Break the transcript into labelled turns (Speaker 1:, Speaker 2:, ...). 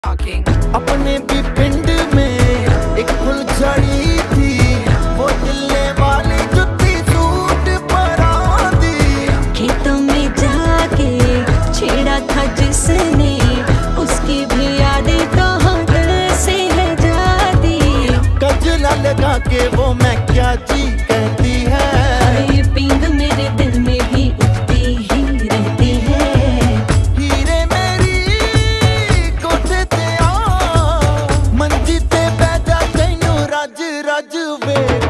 Speaker 1: अपने भी पिंड में एक फुलझड़ी थी, वो दिल्ले वाली जुत्ती सूट परा दी।
Speaker 2: खेतों में जाके छेड़ा था जिसने, उसकी भी यादें कहाँ दिल से है जाती।
Speaker 1: गजरा लगा के वो मैं क्या जी कहती है,
Speaker 2: ये पींग मेरे दिल में भी उठती ही रहती है।
Speaker 1: हीरे मेरी कोठे ते आ, मंजी ते बैठा तैनू रज रज वे।